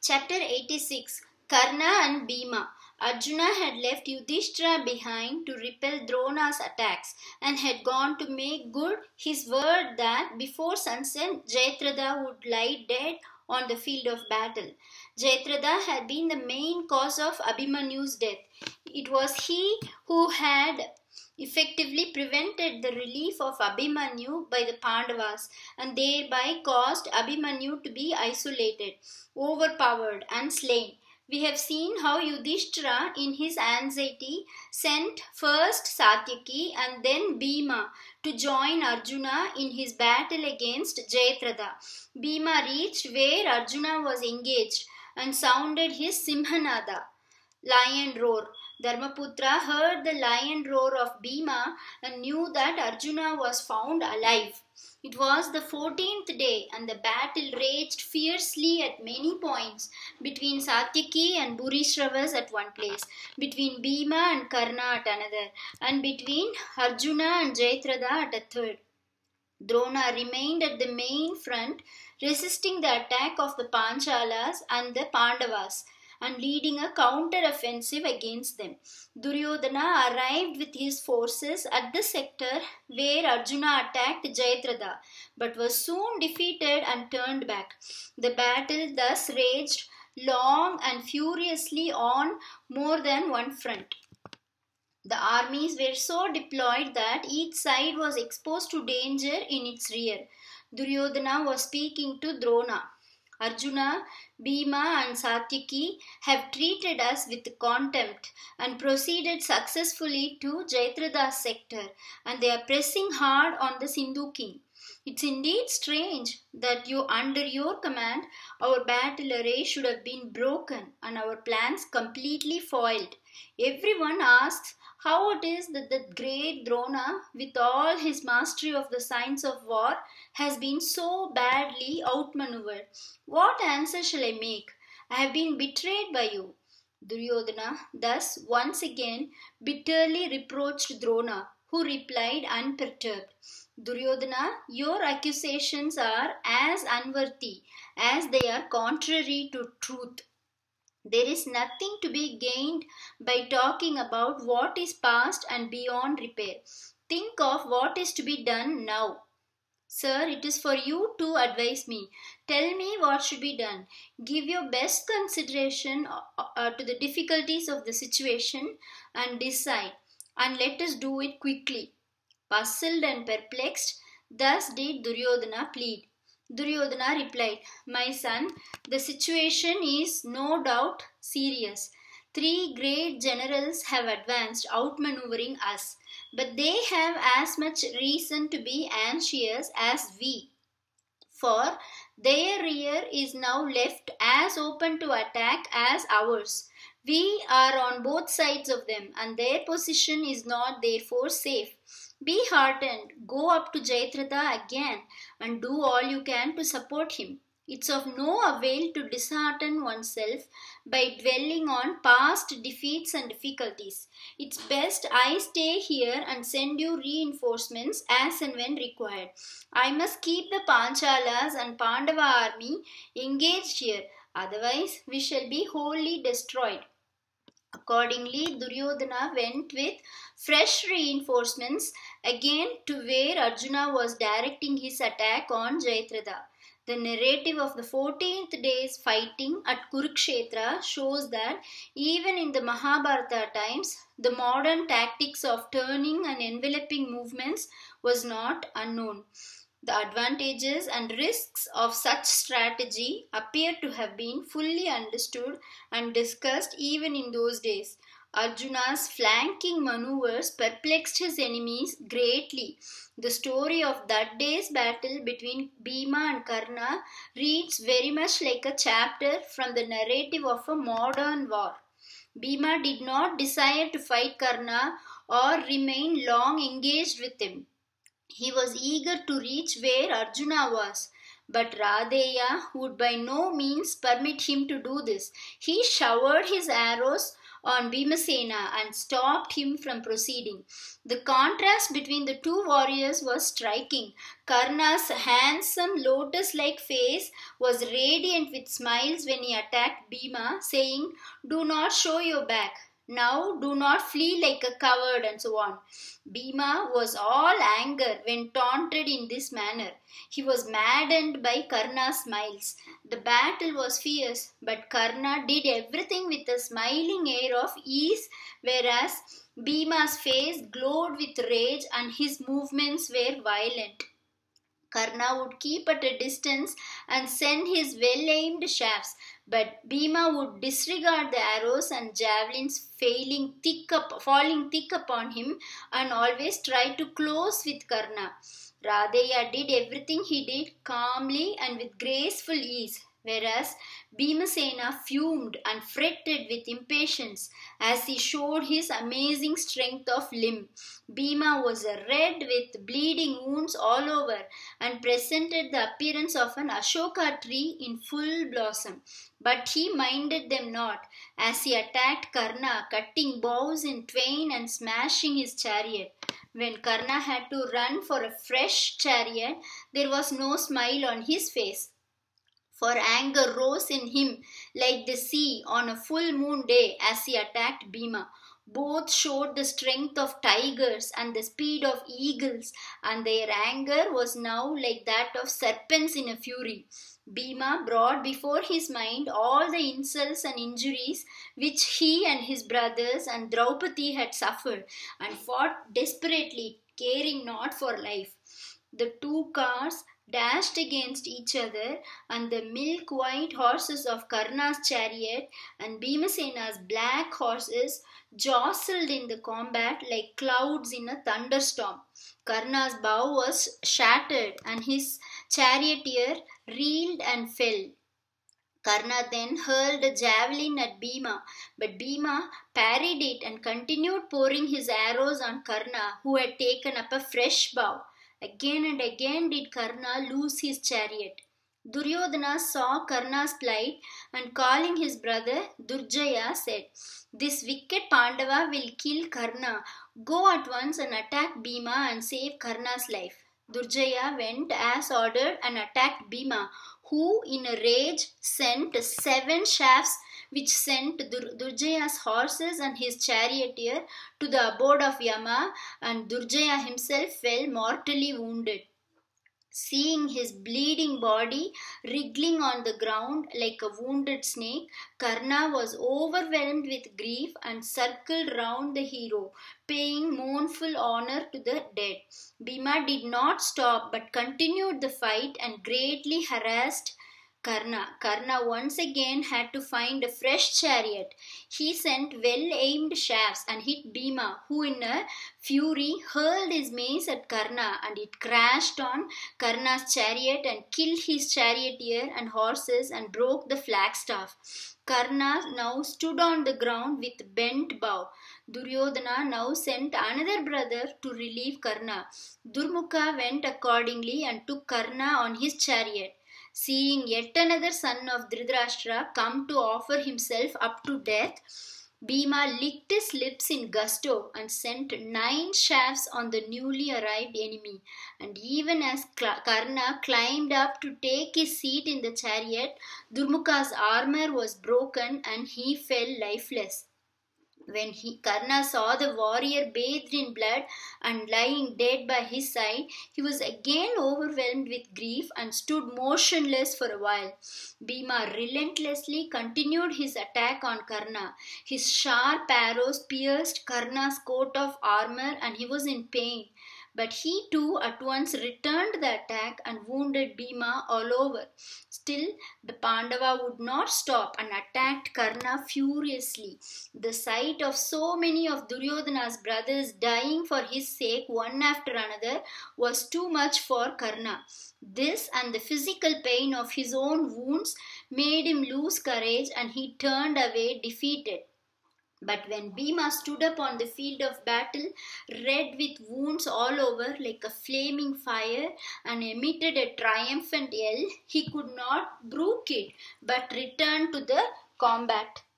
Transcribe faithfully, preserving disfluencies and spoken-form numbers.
Chapter eighty-six Karna and Bhima. Arjuna had left Yudhishthira behind to repel Drona's attacks and had gone to make good his word that before sunset Jayadratha would lie dead on the field of battle. Jayadratha had been the main cause of Abhimanyu's death. It was he who had effectively prevented the relief of Abhimanyu by the Pandavas and thereby caused Abhimanyu to be isolated, overpowered and slain. We have seen how Yudhishthira in his anxiety sent first Satyaki and then Bhima to join Arjuna in his battle against Jayadratha. Bhima reached where Arjuna was engaged and sounded his Simhanada, lion roar. Dharmaputra heard the lion roar of Bhima and knew that Arjuna was found alive. It was the fourteenth day and the battle raged fiercely at many points, between Satyaki and Bhurishravas at one place, between Bhima and Karna at another, and between Arjuna and Jayadratha at a third. Drona remained at the main front, resisting the attack of the Panchalas and the Pandavas, and leading a counter-offensive against them. Duryodhana arrived with his forces at the sector where Arjuna attacked Jayadratha, but was soon defeated and turned back. The battle thus raged long and furiously on more than one front. The armies were so deployed that each side was exposed to danger in its rear. Duryodhana was speaking to Drona. Arjuna, Bhima and Satyaki have treated us with contempt and proceeded successfully to Jayadratha's sector, and they are pressing hard on the Sindhu king. It's indeed strange that you, under your command, our battle array should have been broken and our plans completely foiled. Everyone asks how it is that the great Drona, with all his mastery of the science of war, has been so badly outmaneuvered. What answer shall I make? I have been betrayed by you. Duryodhana thus once again bitterly reproached Drona, who replied unperturbed. Duryodhana, your accusations are as unworthy as they are contrary to truth. There is nothing to be gained by talking about what is past and beyond repair. Think of what is to be done now. Sir, it is for you to advise me. Tell me what should be done. Give your best consideration uh, to the difficulties of the situation and decide. And let us do it quickly. Puzzled and perplexed, thus did Duryodhana plead. Duryodhana replied, My son, the situation is no doubt serious. Three great generals have advanced, outmaneuvering us, but they have as much reason to be anxious as we, for their rear is now left as open to attack as ours. We are on both sides of them, and their position is not therefore safe. Be heartened, go up to Jayadratha again and do all you can to support him. It's of no avail to dishearten oneself by dwelling on past defeats and difficulties. It's best I stay here and send you reinforcements as and when required. I must keep the Panchalas and Pandava army engaged here, otherwise we shall be wholly destroyed. Accordingly, Duryodhana went with fresh reinforcements again to where Arjuna was directing his attack on Jayadratha. The narrative of the fourteenth day's fighting at Kurukshetra shows that even in the Mahabharata times, the modern tactics of turning and enveloping movements was not unknown. The advantages and risks of such strategy appear to have been fully understood and discussed even in those days. Arjuna's flanking maneuvers perplexed his enemies greatly. The story of that day's battle between Bhima and Karna reads very much like a chapter from the narrative of a modern war. Bhima did not desire to fight Karna or remain long engaged with him. He was eager to reach where Arjuna was, but Radeya would by no means permit him to do this. He showered his arrows on Bhimasena and stopped him from proceeding. The contrast between the two warriors was striking. Karna's handsome lotus-like face was radiant with smiles when he attacked Bhima, saying, "Do not show your back. Now do not flee like a coward," and so on. Bhima was all anger when taunted in this manner. He was maddened by Karna's smiles. The battle was fierce, but Karna did everything with a smiling air of ease, whereas Bhima's face glowed with rage and his movements were violent. Karna would keep at a distance and send his well-aimed shafts, but Bhima would disregard the arrows and javelins failing thick up, falling thick upon him, and always try to close with Karna. Radeya did everything he did calmly and with graceful ease, whereas Bhimasena fumed and fretted with impatience as he showed his amazing strength of limb. Bhima was red with bleeding wounds all over and presented the appearance of an Ashoka tree in full blossom. But he minded them not, as he attacked Karna, cutting boughs in twain and smashing his chariot. When Karna had to run for a fresh chariot, there was no smile on his face, for anger rose in him like the sea on a full moon day as he attacked Bhima. Both showed the strength of tigers and the speed of eagles, and their anger was now like that of serpents in a fury. Bhima brought before his mind all the insults and injuries which he and his brothers and Draupadi had suffered, and fought desperately, caring not for life. The two cars dashed against each other, and the milk-white horses of Karna's chariot and Bhimasena's black horses jostled in the combat like clouds in a thunderstorm. Karna's bow was shattered, and his charioteer reeled and fell. Karna then hurled a javelin at Bhima, but Bhima parried it and continued pouring his arrows on Karna, who had taken up a fresh bow. Again and again did Karna lose his chariot. Duryodhana saw Karna's plight, and calling his brother Durjaya said, "This wicked Pandava will kill Karna. Go at once and attack Bhima and save Karna's life." Durjaya went as ordered and attacked Bhima, who in a rage sent seven shafts which sent Dur- Durjaya's horses and his charioteer to the abode of Yama, and Durjaya himself fell mortally wounded. Seeing his bleeding body wriggling on the ground like a wounded snake, Karna was overwhelmed with grief and circled round the hero, paying mournful honor to the dead. Bhima did not stop but continued the fight and greatly harassed Karna. Karna once again had to find a fresh chariot. He sent well-aimed shafts and hit Bhima, who in a fury hurled his mace at Karna, and it crashed on Karna's chariot and killed his charioteer and horses and broke the flagstaff. Karna now stood on the ground with bent bow. Duryodhana now sent another brother to relieve Karna. Durmukha went accordingly and took Karna on his chariot. Seeing yet another son of Dhritarashtra come to offer himself up to death, Bhima licked his lips in gusto and sent nine shafts on the newly arrived enemy. And even as Karna climbed up to take his seat in the chariot, Durmukha's armor was broken and he fell lifeless. When he, Karna saw the warrior bathed in blood and lying dead by his side, he was again overwhelmed with grief and stood motionless for a while. Bhima relentlessly continued his attack on Karna. His sharp arrows pierced Karna's coat of armor and he was in pain. But he too at once returned the attack and wounded Bhima all over. Still, the Pandava would not stop and attacked Karna furiously. The sight of so many of Duryodhana's brothers dying for his sake one after another was too much for Karna. This and the physical pain of his own wounds made him lose courage, and he turned away defeated. But when Bhima stood up on the field of battle, red with wounds all over like a flaming fire, and emitted a triumphant yell, he could not brook it, but returned to the combat.